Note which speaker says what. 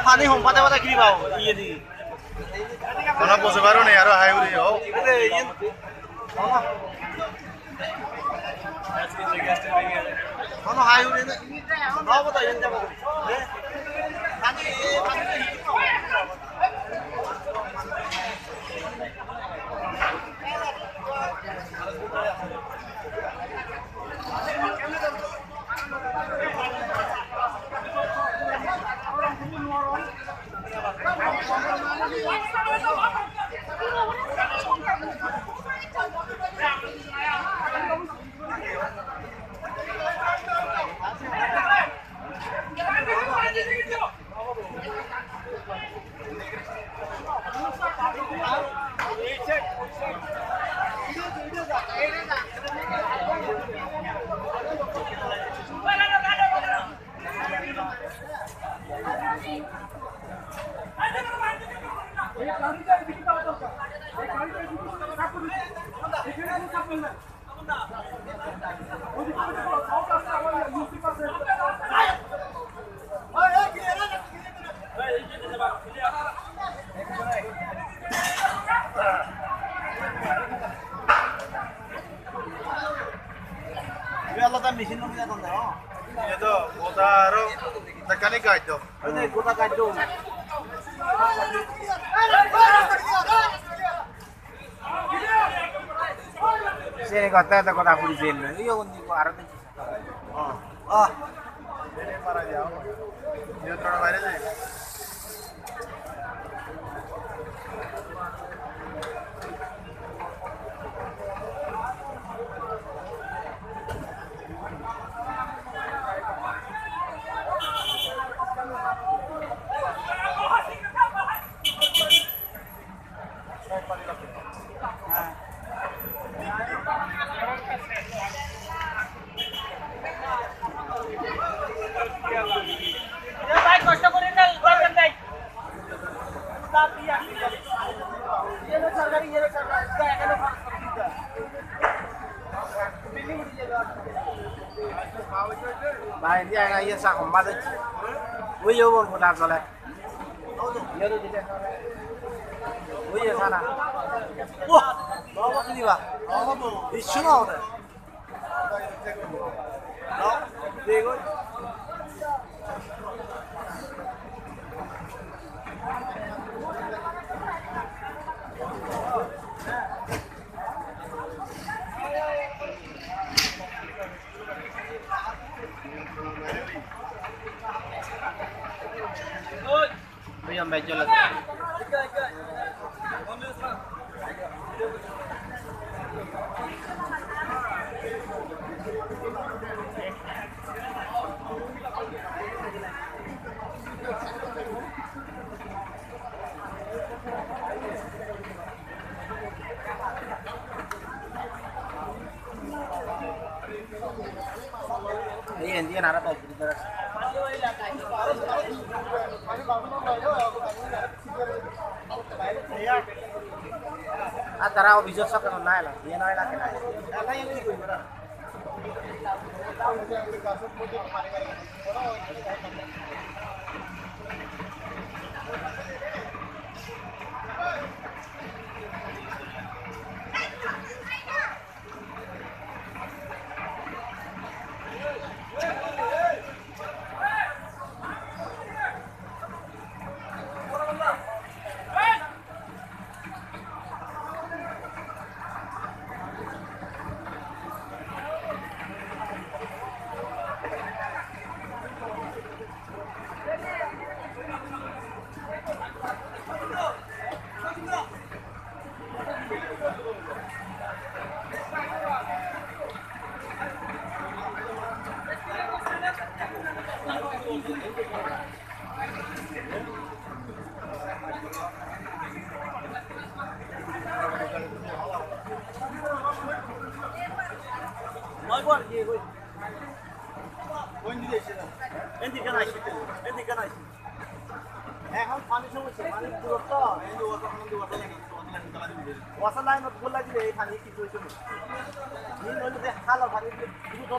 Speaker 1: পানী সম্পাদে পাতে কি পাও ইয়ে দি
Speaker 2: কোন বসবারও নেই আর হাই উড়ি হও
Speaker 1: আরে ইয়ে কোন হাই উড়ি না নাও বতা ইয়ে যাব পানি মেশিন নমিয়া দন দাও
Speaker 2: এটা ওদারো মেকানিক গাইড
Speaker 1: ওই গোটা কাটো
Speaker 3: Sini kota itu kota Pulisin. Iya undi ko arah itu.
Speaker 2: Ini para jauh. Dia terlalu banyak sih.
Speaker 3: Baik dia yang iya sak empat aja. Wih yo bon kota soleh. Iya tuh dia. Wih ya sana.
Speaker 1: Wah, bawa ini lah. Bawa tuh. Isu mau deh. Đó, đi coi.
Speaker 3: Bây giờ mày cho lực. Iya, dia nara tadi terus. Antara bisa sok kan naik lah, dia naik lagi naik.
Speaker 1: Apa yang ini gue benar? Nói quá gì thôi. Quên đi chứ. Em thì cái này. Em thì cái này. এখন পানি সমস্যা মানে দূরত্ব এই দূরত্ব কোন দূরত্ব লাগে ওয়াসার লাইন বললা দিলে এই পানি কি হইছে নি নইলে হালা পানি